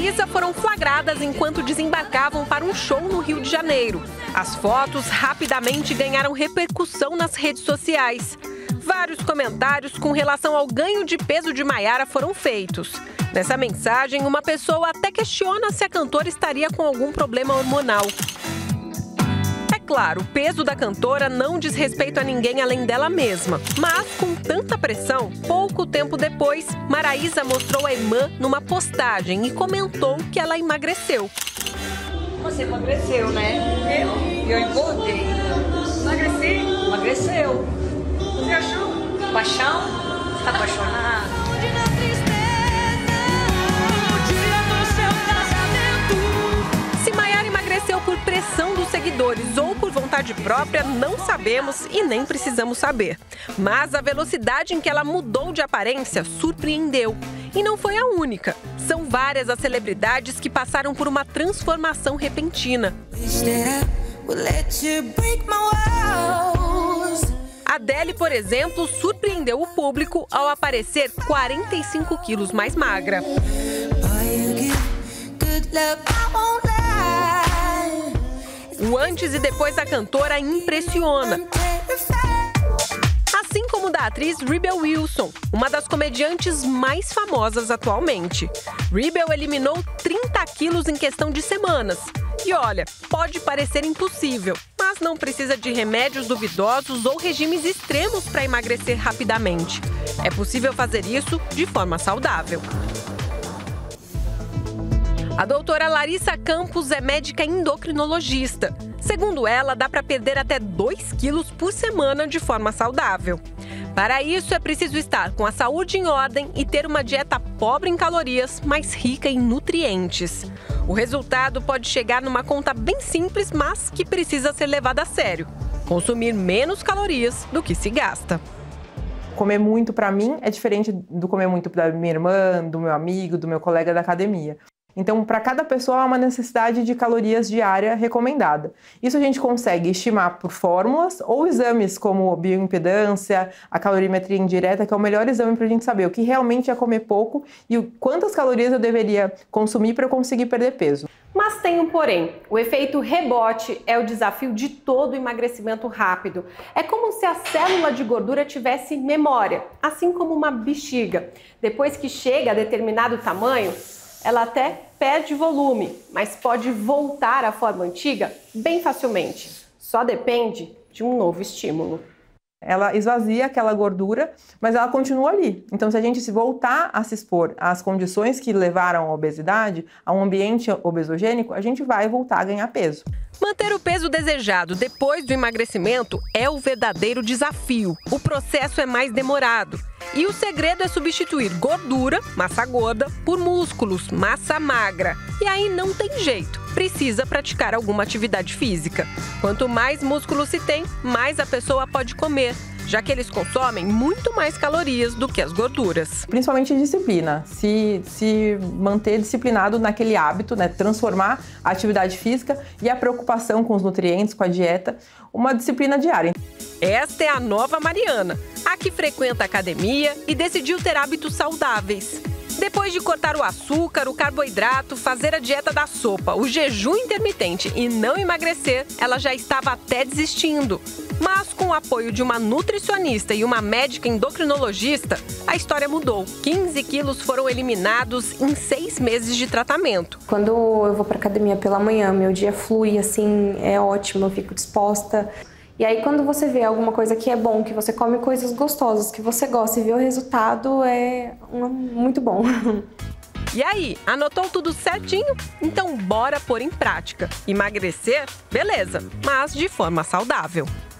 Maísa foram flagradas enquanto desembarcavam para um show no Rio de Janeiro. As fotos rapidamente ganharam repercussão nas redes sociais. Vários comentários com relação ao ganho de peso de Maiara foram feitos. Nessa mensagem, uma pessoa até questiona se a cantora estaria com algum problema hormonal. É claro, o peso da cantora não diz respeito a ninguém além dela mesma. Mas, com tanta pressão, pouco tempo depois, Maraísa mostrou a irmã numa postagem e comentou que ela emagreceu. Você emagreceu, né? Eu engordei. Emagreci? Emagreceu. Você achou? Paixão? Você tá apaixonado? Se Maiara emagreceu por pressão dos seguidores ou por vontade própria, não sabemos e nem precisamos saber. Mas a velocidade em que ela mudou de aparência surpreendeu. E não foi a única. São várias as celebridades que passaram por uma transformação repentina. Adele, por exemplo, surpreendeu o público ao aparecer 45 quilos mais magra. O antes e depois da cantora impressiona. Assim como da atriz Rebel Wilson, uma das comediantes mais famosas atualmente. Rebel eliminou 30 quilos em questão de semanas. E olha, pode parecer impossível, mas não precisa de remédios duvidosos ou regimes extremos para emagrecer rapidamente. É possível fazer isso de forma saudável. A doutora Larissa Campos é médica endocrinologista. Segundo ela, dá para perder até 2 quilos por semana de forma saudável. Para isso, é preciso estar com a saúde em ordem e ter uma dieta pobre em calorias, mas rica em nutrientes. O resultado pode chegar numa conta bem simples, mas que precisa ser levada a sério. Consumir menos calorias do que se gasta. Comer muito, para mim, é diferente do comer muito da minha irmã, do meu amigo, do meu colega da academia. Então, para cada pessoa, há uma necessidade de calorias diária recomendada. Isso a gente consegue estimar por fórmulas ou exames como bioimpedância, a calorimetria indireta, que é o melhor exame para a gente saber o que realmente é comer pouco e quantas calorias eu deveria consumir para eu conseguir perder peso. Mas tem um porém. O efeito rebote é o desafio de todo emagrecimento rápido. É como se a célula de gordura tivesse memória, assim como uma bexiga. Depois que chega a determinado tamanho, ela até perde volume, mas pode voltar à forma antiga bem facilmente. Só depende de um novo estímulo. Ela esvazia aquela gordura, mas ela continua ali. Então, se a gente voltar a se expor às condições que levaram à obesidade, a um ambiente obesogênico, a gente vai voltar a ganhar peso. Manter o peso desejado depois do emagrecimento é o verdadeiro desafio. O processo é mais demorado. E o segredo é substituir gordura, massa gorda, por músculos, massa magra. E aí não tem jeito, precisa praticar alguma atividade física. Quanto mais músculo se tem, mais a pessoa pode comer, já que eles consomem muito mais calorias do que as gorduras. Principalmente disciplina, se manter disciplinado naquele hábito, né? Transformar a atividade física e a preocupação com os nutrientes, com a dieta, uma disciplina diária. Esta é a nova Mariana, a que frequenta a academia e decidiu ter hábitos saudáveis. Depois de cortar o açúcar, o carboidrato, fazer a dieta da sopa, o jejum intermitente e não emagrecer, ela já estava até desistindo. Mas com o apoio de uma nutricionista e uma médica endocrinologista, a história mudou. 15 quilos foram eliminados em 6 meses de tratamento. Quando eu vou para academia pela manhã, meu dia flui, assim, é ótimo, eu fico disposta. E aí, quando você vê alguma coisa que é bom, que você come coisas gostosas, que você gosta e vê o resultado, é muito bom. E aí, anotou tudo certinho? Então bora pôr em prática. Emagrecer? Beleza, mas de forma saudável.